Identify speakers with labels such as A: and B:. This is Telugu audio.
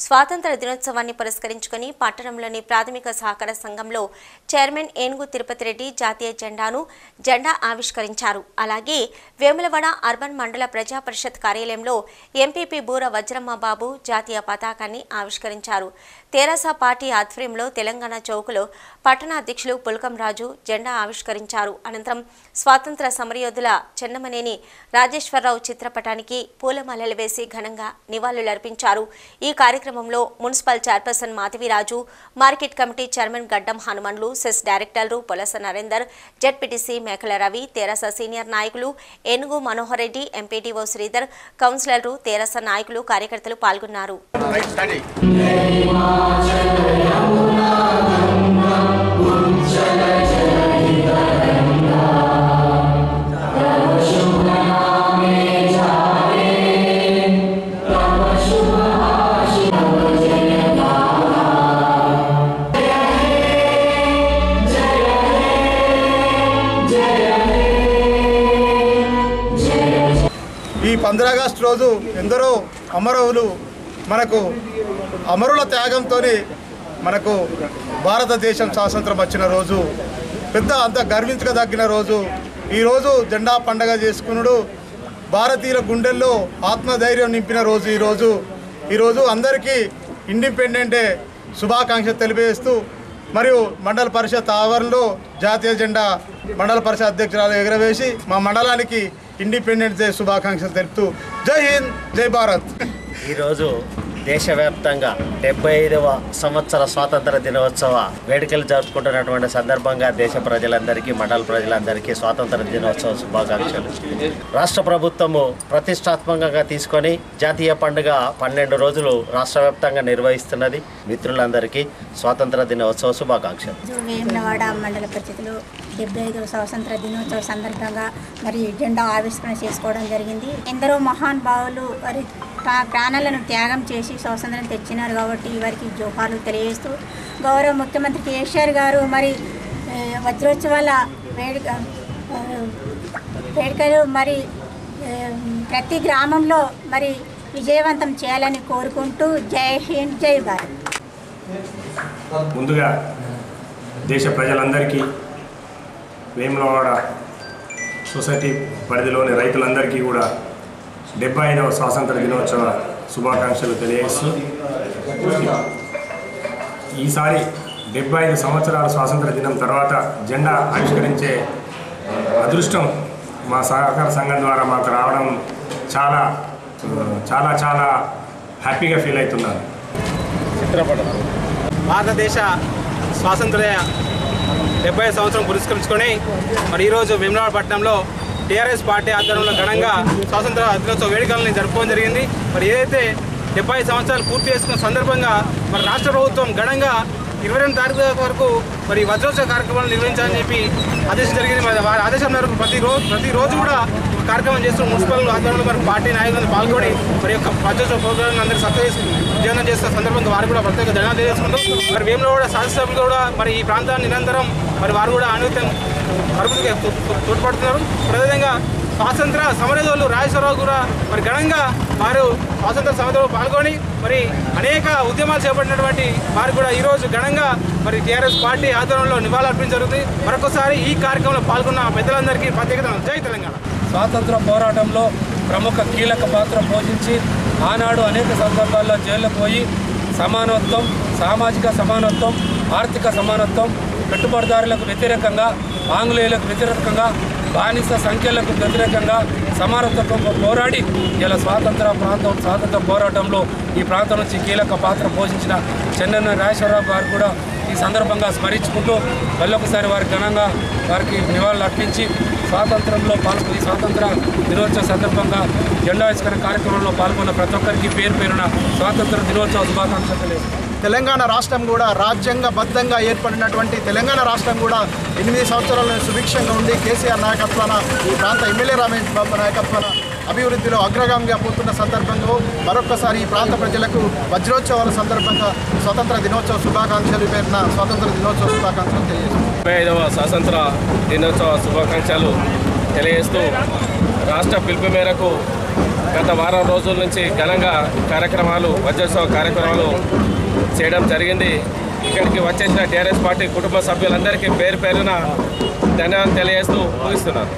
A: స్వాతంత్ర దినోత్సవాన్ని పురస్కరించుకొని పట్టణంలోని ప్రాథమిక సహకార సంఘంలో చైర్మన్ ఏనుగు తిరుపతి రెడ్డి జాతీయ జెండా ఆవిష్కరించారు. అలాగే వేములవాడ అర్బన్ మండల ప్రజా పరిషత్ కార్యాలయంలో ఎంపీపీ బూర వజ్రమ్మ బాబు జాతీయ పతాకాన్ని ఆవిష్కరించారు. తెరాస పార్టీ ఆధ్వర్యంలో తెలంగాణ చౌకులో పట్టణ అధ్యక్షులు పుల్కం రాజు జెండా ఆవిష్కరించారు. అనంతరం స్వాతంత్ర సమరయోధుల చెన్నమనేని రాజేశ్వరరావు చిత్రపటానికి పూలమాలలు వేసి ఘనంగా నివాళులర్పించారు. ఈ కార్యక్రమంలో municipal chairperson Madhaviraju, market committee chairman Gaddam Hanumanlu, cess డైరెక్టర్లు పొలస నరేందర్, జెడ్పీటీసీ మేకల రవి, తెరాస సీనియర్ నాయకులు ఏనుగు మనోహర్ రెడ్డి, ఎంపీటీఓ శ్రీధర్, కౌన్సిలర్లు, తెరాస నాయకులు, కార్యకర్తలు పాల్గొన్నారు.
B: ఈ 15 ఆగస్టు రోజు ఎందరో అమరవులు మనకు అమరుల త్యాగంతో మనకు భారతదేశం స్వాతంత్రం వచ్చిన రోజు, అంత గర్వించదగిన రోజు. ఈరోజు జెండా పండగ చేసుకున్నాడు భారతీయుల గుండెల్లో ఆత్మధైర్యం నింపిన రోజు. ఈరోజు అందరికీ ఇండిపెండెంట్ డే శుభాకాంక్షలు తెలియజేస్తూ మరియు మండల పరిషత్ ఆవరణలో జాతీయ జెండా మండల పరిషత్ అధ్యక్షురాలు ఎగురవేసి మా మండలానికి ఇండిపెండెన్స్ డే శుభాకాంక్షలు తెలుపుతూ జై హింద్, జై భారత్.
C: ఈరోజు దేశవ్యాప్తంగా 75వ సంవత్సర స్వాతంత్ర దినోత్సవ వేడుకలు జరుపుకుంటున్నటువంటి సందర్భంగా దేశ ప్రజలందరికీ, మండల ప్రజలందరికీ స్వాతంత్ర దినోత్సవ శుభాకాంక్షలు. రాష్ట్ర ప్రభుత్వము ప్రతిష్టాత్మకంగా తీసుకొని జాతీయ పండుగ 12 రోజులు రాష్ట్ర వ్యాప్తంగా నిర్వహిస్తున్నది. మిత్రులందరికీ స్వాతంత్ర దినోత్సవ శుభాకాంక్షలు.
D: వేములవాడ మండల పరిషత్లో 75వ స్వాతంత్ర దినోత్సవ సందర్భంగా మరి జెండా ఆవిష్కరణ చేసుకోవడం జరిగింది. ఎందరో మహానుభావులు వారి ప్రాణాలను త్యాగం చేసి స్వాతంత్రం తెచ్చినారు కాబట్టి వారికి జోహార్లు తెలియజేస్తూ గౌరవ ముఖ్యమంత్రి కేసీఆర్ గారు మరి వజ్రోత్సవాల వేడుకలు మరి ప్రతి గ్రామంలో మరి విజయవంతం చేయాలని కోరుకుంటూ జై హింద్, జై భారత్.
E: ముందుగా దేశ ప్రజలందరికీ, వేములవాడ సొసైటీ పరిధిలోని రైతులందరికీ కూడా 75వ స్వాతంత్ర దినోత్సవ శుభాకాంక్షలు తెలియజేస్తూ ఈసారి 75 సంవత్సరాల స్వాతంత్ర దినం తర్వాత జెండా ఆవిష్కరించే అదృష్టం మా సహకార సంఘం ద్వారా మాకు రావడం చాలా చాలా చాలా హ్యాపీగా ఫీల్ అవుతున్నాను.
F: చిత్రపటం భారతదేశ స్వాతంత్ర్య 75 సంవత్సరం పురస్కరించుకొని మరి ఈరోజు వేములవాడ పట్టణంలో టీఆర్ఎస్ పార్టీ ఆధ్వర్యంలో ఘనంగా స్వాతంత్ర దినోత్సవ వేడుకలను జరుపుకోవడం జరిగింది. మరి ఏదైతే 75 సంవత్సరాలు పూర్తి చేసుకున్న సందర్భంగా మరి రాష్ట్ర ప్రభుత్వం ఘనంగా 22 తారీఖు వరకు మరి వజ్రోత్సవ కార్యక్రమాలు నిర్వహించాలని చెప్పి ఆదేశం జరిగింది. మరి వారి ఆదేశం మేరకు ప్రతిరోజు కూడా కార్యక్రమం చేస్తూ మున్సిపల్ ఆధ్వర్యంలో మరి పార్టీ నాయకులను పాల్గొని మరి యొక్క వజ్రోత్సవ ప్రోగ్రాం అందరూ సక్సెస్ విజయవంతం చేస్తున్న సందర్భంగా వారు కూడా ప్రత్యేక ధన్యవాదాలు తెలియజేసుకుంటూ మరి వేములవాడ శాసనసభ్యులు కూడా మరి ఈ ప్రాంతాన్ని నిరంతరం మరి వారు కూడా అనుమతం అభివృద్ధికి తోడ్పడుతున్నారు. అదేవిధంగా స్వాతంత్ర సమరయోధులు రాజేశ్వరరావు కూడా మరి ఘనంగా వారు స్వాతంత్ర సమరంలో పాల్గొని మరి అనేక ఉద్యమాలు చేపట్టినటువంటి వారు కూడా ఈరోజు ఘనంగా మరి టీఆర్ఎస్ పార్టీ ఆధ్వర్యంలో నివాళులర్పించడం జరుగుతుంది. మరొకసారి ఈ కార్యక్రమంలో పాల్గొన్న పెద్దలందరికీ ప్రత్యేకత. జై తెలంగాణ.
G: స్వాతంత్ర పోరాటంలో ప్రముఖ కీలక పాత్ర పోషించి ఆనాడు అనేక సందర్భాల్లో జైలుకు పోయి సమానత్వం, సామాజిక సమానత్వం, ఆర్థిక సమానత్వం, పెట్టుబడిదారులకు వ్యతిరేకంగా, ఆంగ్లేయులకు వ్యతిరేకంగా, బానిస సంఖ్యలకు వ్యతిరేకంగా సమానత్వంగా పోరాడి ఇలా స్వాతంత్ర పోరాటంలో ఈ ప్రాంతం నుంచి కీలక పాత్ర పోషించిన చెన్నన్న రాజేశ్వరరావు గారు కూడా ఈ సందర్భంగా స్మరించుకుంటూ మళ్ళొకసారి వారి ఘనంగా వారికి నివాళులు అర్పించి ఈ స్వాతంత్ర దినోత్సవ సందర్భంగా జెండా ఆవిష్కరణ కార్యక్రమంలో పాల్గొన్న ప్రతి ఒక్కరికి పేరున స్వాతంత్ర దినోత్సవ శుభాకాంక్షలు తెలియజేస్తారు.
B: తెలంగాణ రాష్ట్రం కూడా రాజ్యాంగబద్ధంగా ఏర్పడినటువంటి తెలంగాణ రాష్ట్రం కూడా 8 సంవత్సరాల సుభిక్షంగా ఉండి కేసీఆర్ నాయకత్వాన ఈ ప్రాంత ఎమ్మెల్యే రమేష్ బాబు నాయకత్వాన అభివృద్ధిలో అగ్రగామిగా పోతున్న సందర్భంగా మరొకసారి ఈ ప్రాంత ప్రజలకు వజ్రోత్సవాల సందర్భంగా స్వాతంత్ర దినోత్సవ శుభాకాంక్షలు పేరున స్వాతంత్ర దినోత్సవ శుభాకాంక్షలు తెలియజేస్తారు.
H: 75వ స్వాతంత్ర దినోత్సవ శుభాకాంక్షలు తెలియజేస్తూ రాష్ట్ర పిలుపు మేరకు గత వారం రోజుల నుంచి ఘనంగా కార్యక్రమాలు వజ్రోత్సవ కార్యక్రమాలు చేయడం జరిగింది. ఇక్కడికి వచ్చేసిన టీఆర్ఎస్ పార్టీ కుటుంబ సభ్యులందరికీ పేరు పేరున ధన్యవాదాలు తెలియజేస్తూ ముగిస్తున్నారు.